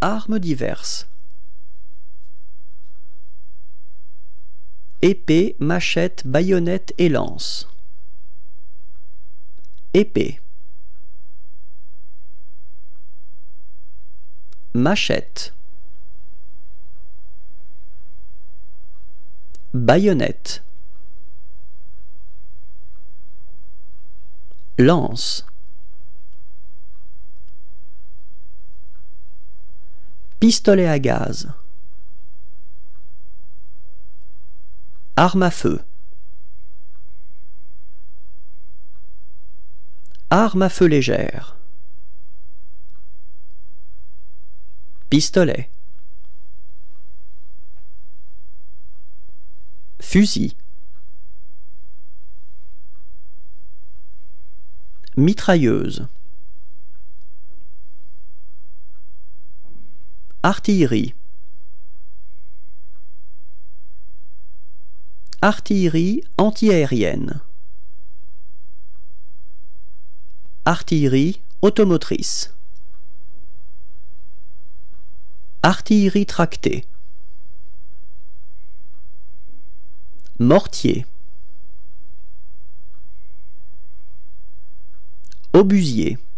Armes diverses. Épée, machette, baïonnette et lance. Épée. Machette. Baïonnette. Lance. Pistolet à gaz. Arme à feu. Arme à feu légère. Pistolet. Fusil. Mitrailleuse. Artillerie. Artillerie antiaérienne. Artillerie automotrice. Artillerie tractée. Mortier. Obusier.